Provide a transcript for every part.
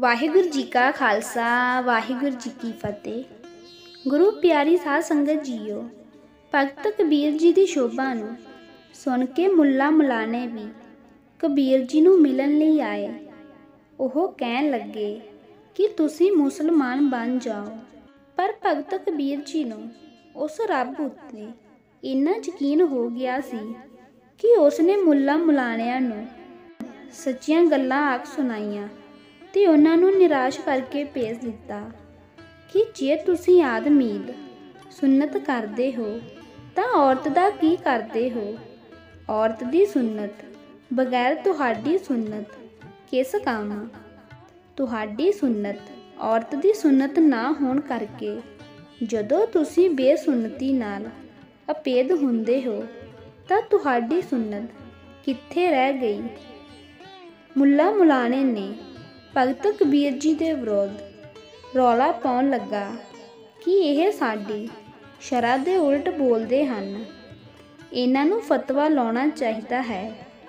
ਵਾਹਿਗੁਰੂ ਜੀ ਕਾ ਖਾਲਸਾ ਵਾਹਿਗੁਰੂ ਜੀ ਕੀ ਫਤਿਹ। ਗੁਰੂ ਪਿਆਰੀ ਸਾਧ ਸੰਗਤ ਜੀਓ, ਭਗਤ ਕਬੀਰ ਜੀ ਦੀ ਸ਼ੋਭਾ ਨੂੰ ਸੁਣ ਕੇ ਮੁੱਲਾ ਮੁਲਾਣੇ ਵੀ ਕਬੀਰ ਜੀ ਨੂੰ ਮਿਲਣ ਲਈ ਆਏ। ਉਹ ਕਹਿਣ ਲੱਗੇ ਕਿ ਤੁਸੀਂ ਮੁਸਲਮਾਨ ਬਣ ਜਾਓ। ਪਰ ਭਗਤ ਕਬੀਰ ਜੀ ਨੂੰ ਉਸ ਰੱਬ ਉੱਤੇ ਇੰਨਾ ਯਕੀਨ ਹੋ ਗਿਆ ਸੀ ਕਿ ਉਸਨੇ ਮੁੱਲਾ ਮੁਲਾਣਿਆਂ ਨੂੰ ਸੱਚੀਆਂ ਗੱਲਾਂ ਆਖ ਸੁਣਾਈਆਂ ਤੇ ਉਹਨਾਂ ਨੂੰ ਨਿਰਾਸ਼ ਕਰਕੇ ਭੇਜ ਦਿੱਤਾ ਕਿ ਜੇ ਤੁਸੀਂ ਆਦਮੀਦ ਸੁੰਨਤ ਕਰਦੇ ਹੋ ਤਾਂ ਔਰਤ ਦਾ ਕੀ ਕਰਦੇ ਹੋ? ਔਰਤ ਦੀ ਸੁੰਨਤ ਬਗੈਰ ਤੁਹਾਡੀ ਸੁੰਨਤ ਕਿਸ ਕੰਮ? ਤੁਹਾਡੀ ਸੁੰਨਤ ਔਰਤ ਦੀ ਸੁੰਨਤ ਨਾ ਹੋਣ ਕਰਕੇ ਜਦੋਂ ਤੁਸੀਂ ਬੇਸੁੰਨਤੀ ਨਾਲ ਅਪੇਦ ਹੁੰਦੇ ਹੋ ਤਾਂ ਤੁਹਾਡੀ ਸੁੰਨਤ ਕਿੱਥੇ ਰਹਿ ਗਈ? ਮੁੱਲਾ ਮੁਲਾਣੇ ਨੇ ਭਗਤ ਕਬੀਰ ਜੀ ਦੇ ਵਿਰੁੱਧ ਰੌਲਾ ਪਾਉਣ ਲੱਗਾ ਕਿ ਇਹ ਸਾਡੀ ਸ਼ਰ੍ਹਾ ਦੇ ਉਲਟ ਬੋਲਦੇ ਹਨ, ਇਹਨਾਂ ਨੂੰ ਫਤਵਾ ਲਾਉਣਾ ਚਾਹੀਦਾ ਹੈ।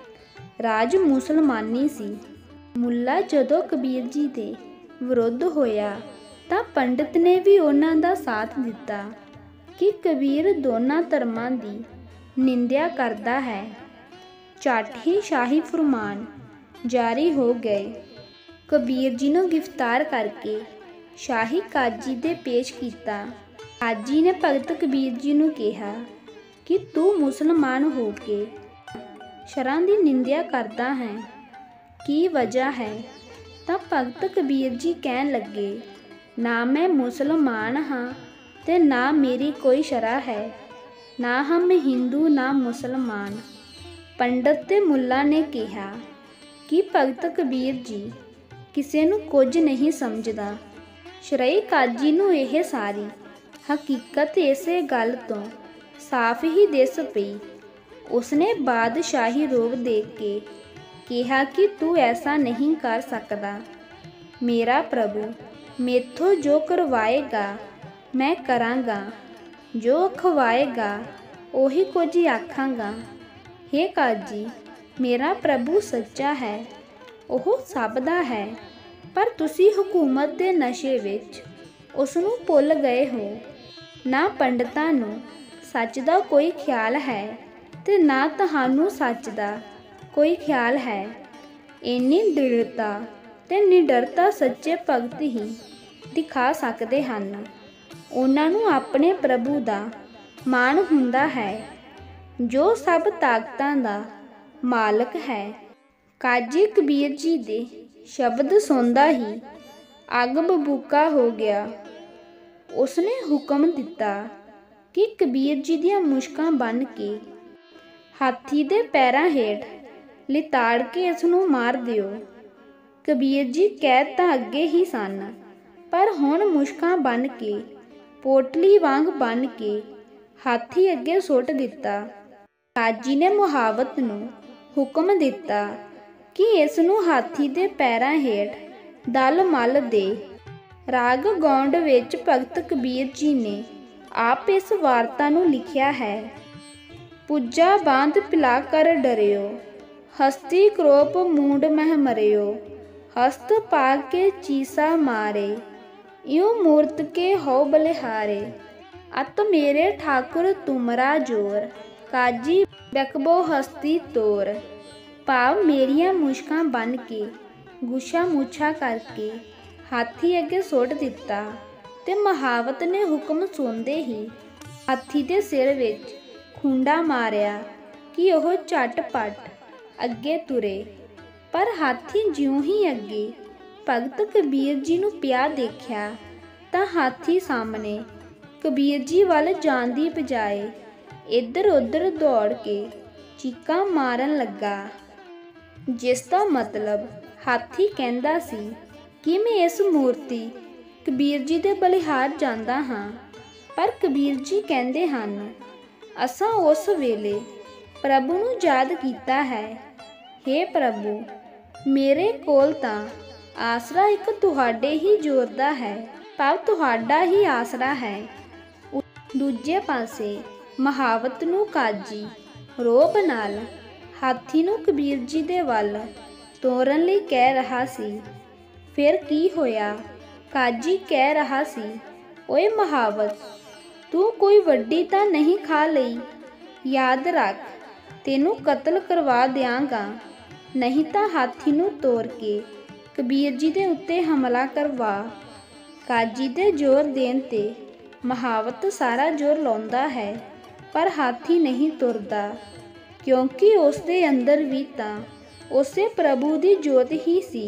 ਰਾਜ ਮੁਸਲਮਾਨੀ ਸੀ। ਮੁੱਲਾ ਜਦੋਂ ਕਬੀਰ ਜੀ ਦੇ ਵਿਰੁੱਧ ਹੋਇਆ ਤਾਂ ਪੰਡਿਤ ਨੇ ਵੀ ਉਹਨਾਂ ਦਾ ਸਾਥ ਦਿੱਤਾ ਕਿ ਕਬੀਰ ਦੋਨਾਂ ਧਰਮਾਂ ਦੀ ਨਿੰਦਿਆ ਕਰਦਾ ਹੈ। ਝੱਟ ਹੀ ਸ਼ਾਹੀ ਫੁਰਮਾਨ ਜਾਰੀ ਹੋ ਗਏ। ਕਬੀਰ ਜੀ ਨੂੰ ਗ੍ਰਿਫਤਾਰ ਕਰਕੇ ਸ਼ਾਹੀ ਕਾਜੀ ਦੇ ਪੇਸ਼ ਕੀਤਾ। ਕਾਜੀ ਨੇ ਭਗਤ ਕਬੀਰ ਜੀ ਨੂੰ ਕਿਹਾ ਕਿ ਤੂੰ ਮੁਸਲਮਾਨ ਹੋ ਕੇ ਸ਼ਰ੍ਹਾ ਦੀ ਨਿੰਦਿਆ ਕਰਦਾ ਹੈ, ਕੀ ਵਜ੍ਹਾ ਹੈ? ਤਾਂ ਭਗਤ ਕਬੀਰ ਜੀ ਕਹਿਣ ਲੱਗੇ, ਨਾ ਮੈਂ ਮੁਸਲਮਾਨ ਹਾਂ ਤੇ ਨਾ ਮੇਰੀ ਕੋਈ ਸ਼ਰ੍ਹਾ ਹੈ, ਨਾ ਹਮ ਹਿੰਦੂ ਨਾ ਮੁਸਲਮਾਨ। ਪੰਡਤ ਤੇ ਮੁੱਲਾ ਨੇ ਕਿਹਾ ਕਿ ਭਗਤ ਕਬੀਰ ਜੀ ਕਿਸੇ ਨੂੰ ਕੁਝ ਨਹੀਂ ਸਮਝਦਾ। ਸ਼ਰਈ ਕਾਜੀ ਨੂੰ ਇਹ ਸਾਰੀ ਹਕੀਕਤ ਇਸੇ ਗੱਲ ਤੋਂ ਸਾਫ਼ ਹੀ ਦਿਸ ਪਈ। ਉਸਨੇ ਬਾਦਸ਼ਾਹੀ ਰੋਬ ਦੇ ਕੇ ਕਿਹਾ ਕਿ ਤੂੰ ਐਸਾ ਨਹੀਂ ਕਰ ਸਕਦਾ। ਮੇਰਾ ਪ੍ਰਭੂ ਮੈਥੋਂ ਜੋ ਕਰਵਾਏਗਾ ਮੈਂ ਕਰਾਂਗਾ, ਜੋ ਖਵਾਏਗਾ ਉਹੀ ਕੁਝ ਆਖਾਂਗਾ। ਹੇ ਕਾਜੀ, ਮੇਰਾ ਪ੍ਰਭੂ ਸੱਚਾ ਹੈ, ਉਹ ਸਭ ਦਾ ਹੈ, ਪਰ ਤੁਸੀਂ ਹਕੂਮਤ ਦੇ ਨਸ਼ੇ ਵਿੱਚ ਉਸ ਨੂੰ ਭੁੱਲ ਗਏ ਹੋ। ਨਾ ਪੰਡਤਾਂ ਨੂੰ ਸੱਚ ਦਾ ਕੋਈ ਖਿਆਲ ਹੈ ਤੇ ਨਾ ਤੁਹਾਨੂੰ ਸੱਚ ਦਾ ਕੋਈ ਖਿਆਲ ਹੈ। ਇੰਨੀ ਦ੍ਰਿੜਤਾ ਤੇ ਨਿਡਰਤਾ ਸੱਚੇ ਭਗਤ ਹੀ ਦਿਖਾ ਸਕਦੇ ਹਨ। ਉਹਨਾਂ ਨੂੰ ਆਪਣੇ ਪ੍ਰਭੂ ਦਾ ਮਾਣ ਹੁੰਦਾ ਹੈ, ਜੋ ਸਭ ਤਾਕਤਾਂ ਦਾ ਮਾਲਕ ਹੈ। ਕਾਜੀ ਕਬੀਰ ਜੀ ਦੇ ਸ਼ਬਦ ਸੁਣਦਾ ਹੀ ਅੱਗ ਬਬੂਕਾ ਹੋ ਗਿਆ। ਉਸਨੇ ਹੁਕਮ ਦਿੱਤਾ ਕਿ ਕਬੀਰ ਜੀ ਦੀਆਂ ਮੁਸ਼ਕਾਂ ਬੰਨ੍ਹ ਕੇ ਹਾਥੀ ਦੇ ਪੈਰਾਂ ਹੇਠ ਲਿਤਾੜ ਕੇ ਇਸ ਨੂੰ ਮਾਰ ਦਿਓ। ਕਬੀਰ ਜੀ ਕੈਦ ਤਾਂ ਅੱਗੇ ਹੀ ਸਨ, ਪਰ ਹੁਣ ਮੁਸ਼ਕਾਂ ਬੰਨ੍ਹ ਕੇ ਪੋਟਲੀ ਵਾਂਗ ਬੰਨ੍ਹ ਕੇ ਹਾਥੀ ਅੱਗੇ ਸੁੱਟ ਦਿੱਤਾ। ਕਾਜੀ ਨੇ ਮੁਹਾਵਤ ਨੂੰ ਹੁਕਮ ਦਿੱਤਾ ਕਿ ਇਸ ਨੂੰ ਹਾਥੀ ਦੇ ਪੈਰਾਂ ਹੇਠ ਦਲ ਮੱਲ ਦੇ। ਰਾਗ ਗੌਂਡ ਵਿੱਚ ਭਗਤ ਕਬੀਰ ਜੀ ਨੇ ਆਪ ਇਸ ਵਾਰਤਾ ਨੂੰ ਲਿਖਿਆ ਹੈ। ਪੁੱਜਾ ਬਾਂਧ ਪਿਲਾ ਕਰ ਡਰਿਓ, ਹਸਤੀ ਕਰੋਪ ਮੂੰਡ ਮਹਿ ਮਰਿਓ। ਹਸਤ ਪਾ ਕੇ ਚੀਸਾ ਮਾਰੇ, ਇਉ ਮੂਰਤ ਕੇ ਹੋ ਬਲਿਹਾਰੇ। ਅਤ ਮੇਰੇ ਠਾਕੁਰ ਤੁਮਰਾ ਜੋਰ, ਕਾਜੀ ਬਕਬੋ ਹਸਤੀ ਤੋਰ। ਭਾਵ ਮੇਰੀਆਂ ਮੁਸ਼ਕਾਂ ਬੰਨ੍ਹ ਕੇ ਗੁੱਛਾ ਮੁੱਛਾ ਕਰਕੇ ਹਾਥੀ ਅੱਗੇ ਸੁੱਟ ਦਿੱਤਾ ਤੇ ਮੁਹਾਵਤ ਨੇ ਹੁਕਮ ਸੁਣਦੇ ਹੀ ਹਾਥੀ ਦੇ ਸਿਰ ਵਿੱਚ ਖੁੰਡਾ ਮਾਰਿਆ ਕਿ ਉਹ ਝਟਪਟ ਅੱਗੇ ਤੁਰੇ। ਪਰ ਹਾਥੀ ਜਿਉਂ ਹੀ ਅੱਗੇ ਭਗਤ ਕਬੀਰ ਜੀ ਨੂੰ ਪਿਆ ਦੇਖਿਆ ਤਾਂ ਹਾਥੀ ਸਾਹਮਣੇ ਕਬੀਰ ਜੀ ਵੱਲ ਜਾਣ ਦੀ ਬਜਾਏ ਇੱਧਰ ਉੱਧਰ ਦੌੜ ਕੇ ਚੀਕਾਂ ਮਾਰਨ ਲੱਗਾ, ਜਿਸ ਦਾ ਮਤਲਬ ਹਾਥੀ ਕਹਿੰਦਾ ਸੀ ਕਿ ਮੈਂ ਇਸ ਮੂਰਤੀ ਕਬੀਰ ਜੀ ਦੇ ਬਲਿਹਾਰ ਜਾਂਦਾ ਹਾਂ। ਪਰ ਕਬੀਰ ਜੀ ਕਹਿੰਦੇ ਹਨ, ਅਸਾਂ ਉਸ ਵੇਲੇ ਪ੍ਰਭੂ ਨੂੰ ਯਾਦ ਕੀਤਾ ਹੈ। ਹੇ ਪ੍ਰਭੂ, ਮੇਰੇ ਕੋਲ ਤਾਂ ਆਸਰਾ ਇੱਕ ਤੁਹਾਡੇ ਹੀ ਜ਼ੋਰ ਦਾ ਹੈ, ਭਾਵ ਤੁਹਾਡਾ ਹੀ ਆਸਰਾ ਹੈ। ਦੂਜੇ ਪਾਸੇ ਮੁਹਾਵਤ ਨੂੰ ਕਾਜੀ ਰੋਬ ਨਾਲ ਹਾਥੀ ਨੂੰ ਕਬੀਰ ਜੀ ਦੇ ਵੱਲ ਤੋਰਨ ਲਈ ਕਹਿ ਰਿਹਾ ਸੀ ਫਿਰ ਕੀ ਹੋਇਆ? ਕਾਜੀ ਕਹਿ ਰਿਹਾ ਸੀ, ਓਏ ਮਹਾਵਤ, ਤੂੰ ਕੋਈ ਵੱਡੀ ਤਾਂ ਨਹੀਂ ਖਾ ਲਈ? ਯਾਦ ਰੱਖ, ਤੈਨੂੰ ਕਤਲ ਕਰਵਾ ਦਿਆਂਗਾ, ਨਹੀਂ ਤਾਂ ਹਾਥੀ ਨੂੰ ਤੋੜ ਕੇ ਕਬੀਰ ਜੀ ਦੇ ਉੱਤੇ ਹਮਲਾ ਕਰਵਾ। ਕਾਜੀ ਦੇ ਜ਼ੋਰ ਦੇਣ 'ਤੇ ਮਹਾਵਤ ਸਾਰਾ ਜ਼ੋਰ ਲਾਉਂਦਾ ਹੈ, ਪਰ ਹਾਥੀ ਨਹੀਂ ਤੁਰਦਾ, ਕਿਉਂਕਿ ਉਸ ਦੇ ਅੰਦਰ ਵੀ ਤਾਂ ਉਸੇ ਪ੍ਰਭੂ ਦੀ ਜੋਤ ਹੀ ਸੀ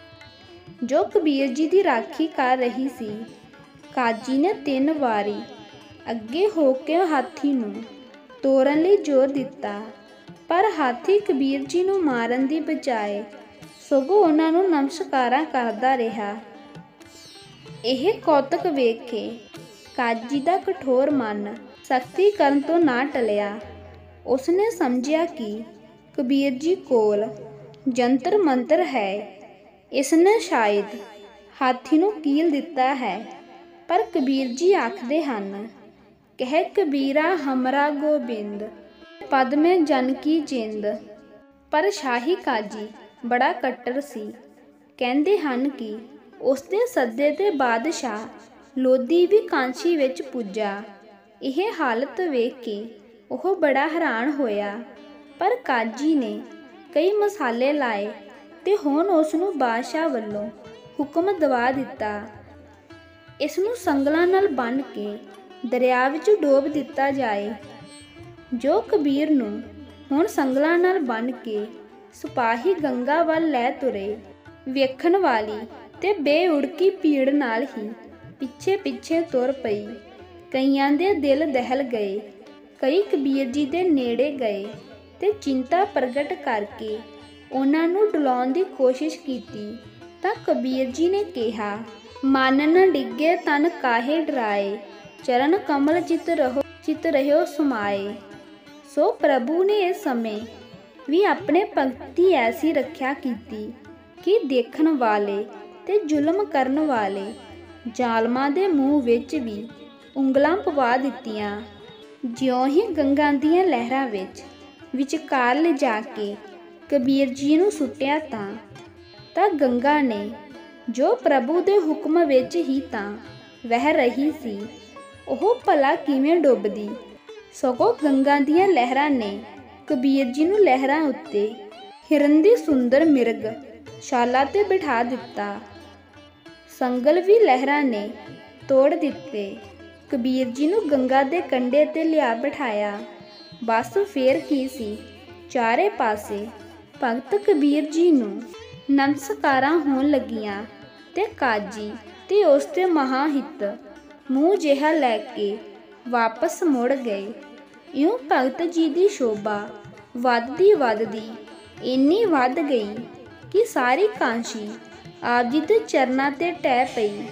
ਜੋ ਕਬੀਰ ਜੀ ਦੀ ਰਾਖੀ ਕਰ ਰਹੀ ਸੀ। ਕਾਜੀ ਨੇ 3 ਵਾਰੀ ਅੱਗੇ ਹੋ ਕੇ ਹਾਥੀ ਨੂੰ ਤੋੜਨ ਲਈ ਜ਼ੋਰ ਦਿੱਤਾ, ਪਰ ਹਾਥੀ ਕਬੀਰ ਜੀ ਨੂੰ ਮਾਰਨ ਦੀ ਬਜਾਏ ਸਗੋਂ ਉਹਨਾਂ ਨੂੰ ਨਮਸਕਾਰਾਂ ਕਰਦਾ ਰਿਹਾ। ਇਹ ਕੌਤਕ ਵੇਖ ਕੇ ਕਾਜੀ ਦਾ ਕਠੋਰ ਮਨ ਸਖਤੀ ਕਰਨ ਤੋਂ ਨਾ ਟਲਿਆ। ਉਸਨੇ ਸਮਝਿਆ ਕਿ ਕਬੀਰ ਜੀ ਕੋਲ ਜੰਤਰ ਮੰਤਰ ਹੈ, ਇਸਨੇ ਸ਼ਾਇਦ ਹਾਥੀ ਨੂੰ ਕੀਲ ਦਿੱਤਾ ਹੈ। ਪਰ ਕਬੀਰ ਜੀ ਆਖਦੇ ਹਨ, ਕਹਿ ਕਬੀਰਾ ਹਮਰਾ ਗੋਬਿੰਦ, ਪਦ ਮੈਂ ਜਨ ਕੀ ਜਿੰਦ। ਪਰ ਸ਼ਾਹੀ ਕਾਜੀ ਬੜਾ ਕੱਟੜ ਸੀ। ਕਹਿੰਦੇ ਹਨ ਕਿ ਉਸਦੇ ਸੱਦੇ 'ਤੇ ਬਾਦਸ਼ਾਹ ਲੋਧੀ ਵੀ ਕਾਂਸ਼ੀ ਵਿੱਚ ਪੁੱਜਾ। ਇਹ ਹਾਲਤ ਵੇਖ ਕੇ ਉਹ ਬੜਾ ਹੈਰਾਨ ਹੋਇਆ, ਪਰ ਕਾਜੀ ਨੇ ਕਈ ਮਸਾਲੇ ਲਾਏ ਤੇ ਹੁਣ ਉਸ ਨੂੰ ਬਾਦਸ਼ਾਹ ਵੱਲੋਂ ਹੁਕਮ ਦਵਾ ਦਿੱਤਾ, ਇਸ ਨੂੰ ਸੰਗਲਾਂ ਨਾਲ ਬੰਨ੍ਹ ਕੇ ਦਰਿਆ ਵਿੱਚ ਡੋਬ ਦਿੱਤਾ ਜਾਏ। ਜੋ ਕਬੀਰ ਨੂੰ ਹੁਣ ਸੰਗਲਾਂ ਨਾਲ ਬੰਨ੍ਹ ਕੇ ਸਿਪਾਹੀ ਗੰਗਾ ਵੱਲ ਲੈ ਤੁਰੇ, ਵੇਖਣ ਵਾਲੀ ਤੇ ਬੇਉੜਕੀ ਭੀੜ ਨਾਲ ਹੀ ਪਿੱਛੇ ਪਿੱਛੇ ਤੁਰ ਪਈ। ਕਈਆਂ ਦੇ ਦਿਲ ਦਹਿਲ ਗਏ, ਕਈ ਕਬੀਰ ਜੀ ਦੇ ਨੇੜੇ ਗਏ ਤੇ ਚਿੰਤਾ ਪ੍ਰਗਟ ਕਰਕੇ ਉਹਨਾਂ ਨੂੰ ਡੁਲਾਉਣ ਦੀ ਕੋਸ਼ਿਸ਼ ਕੀਤੀ, ਤਾਂ ਕਬੀਰ ਜੀ ਨੇ ਕਿਹਾ, ਮਨ ਨ ਡਿੱਗੇ ਤਨ ਕਾਹੇ ਡਰਾਏ, ਚਰਨ ਕਮਲ ਚਿਤ ਰਹਿਓ ਸਮਾਏ। ਸੋ ਪ੍ਰਭੂ ਨੇ ਇਸ ਸਮੇਂ ਵੀ ਆਪਣੇ ਭਗਤ ਦੀ ਐਸੀ ਰੱਖਿਆ ਕੀਤੀ ਕਿ ਦੇਖਣ ਵਾਲੇ ਤੇ ਜ਼ੁਲਮ ਕਰਨ ਵਾਲੇ ਜ਼ਾਲਮਾਂ ਦੇ ਮੂੰਹ ਵਿੱਚ ਵੀ ਉਂਗਲਾਂ ਪਵਾ ਦਿੱਤੀਆਂ। ਜਿਉਂ ਹੀ ਗੰਗਾ ਦੀਆਂ ਲਹਿਰਾਂ ਵਿੱਚ ਵਿਚਕਾਰ ਲਿਜਾ ਕੇ ਕਬੀਰ ਜੀ ਨੂੰ ਸੁੱਟਿਆ ਤਾਂ ਗੰਗਾ ਨੇ, ਜੋ ਪ੍ਰਭੂ ਦੇ ਹੁਕਮ ਵਿੱਚ ਹੀ ਤਾਂ ਵਹਿ ਰਹੀ ਸੀ, ਉਹ ਭਲਾ ਕਿਵੇਂ ਡੁੱਬਦੀ? ਸਗੋਂ ਗੰਗਾ ਦੀਆਂ ਲਹਿਰਾਂ ਨੇ ਕਬੀਰ ਜੀ ਨੂੰ ਲਹਿਰਾਂ ਉੱਤੇ ਹਿਰਨ ਦੀ ਸੁੰਦਰ ਮਿਰਗ ਸ਼ਾਲਾ 'ਤੇ ਬਿਠਾ ਦਿੱਤਾ। ਸੰਗਲ ਵੀ ਲਹਿਰਾਂ ਨੇ ਤੋੜ ਦਿੱਤੇ। ਕਬੀਰ ਜੀ ਨੂੰ ਗੰਗਾ ਦੇ ਕੰਢੇ 'ਤੇ ਲਿਆ ਬਿਠਾਇਆ। ਬਸ ਫੇਰ ਕੀ ਸੀ, ਚਾਰੇ ਪਾਸੇ ਭਗਤ ਕਬੀਰ ਜੀ ਨੂੰ ਨਮਸਕਾਰਾਂ ਹੋਣ ਲੱਗੀਆਂ ਤੇ ਕਾਜੀ ਤੇ ਉਸ ਦੇ ਮਹਾਹਿੱਤ ਮੂੰਹ ਜਿਹਾ ਲੈ ਕੇ ਵਾਪਸ ਮੁੜ ਗਏ। ਇਉਂ ਭਗਤ ਜੀ ਦੀ ਸ਼ੋਭਾ ਵੱਧਦੀ ਇੰਨੀ ਵੱਧ ਗਈ ਕਿ ਸਾਰੀ ਕਾਂਸ਼ੀ ਆਪ ਜੀ ਦੇ ਚਰਨਾਂ 'ਤੇ ਟਹਿ ਪਈ।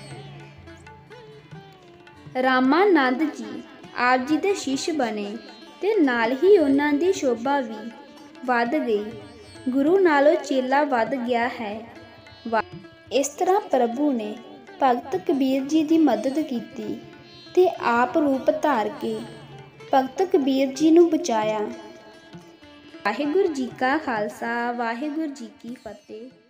ਰਾਮਾਨੰਦ ਜੀ ਆਪ ਜੀ ਦੇ ਸ਼ਿਸ਼ ਬਣੇ ਤੇ ਨਾਲ ਹੀ ਉਹਨਾਂ ਦੀ ਸ਼ੋਭਾ ਵੀ ਵੱਧ ਗਈ। ਗੁਰੂ ਨਾਲੋਂ ਚੇਲਾ ਵੱਧ ਗਿਆ ਹੈ। ਇਸ ਤਰ੍ਹਾਂ ਪ੍ਰਭੂ ਨੇ ਭਗਤ ਕਬੀਰ ਜੀ ਦੀ ਮਦਦ ਕੀਤੀ ਤੇ ਆਪ ਰੂਪ ਧਾਰ ਕੇ ਭਗਤ ਕਬੀਰ ਜੀ ਨੂੰ ਬਚਾਇਆ। ਵਾਹਿਗੁਰੂ ਜੀ ਕਾ ਖਾਲਸਾ, ਵਾਹਿਗੁਰੂ ਜੀ ਕੀ ਫਤਿਹ।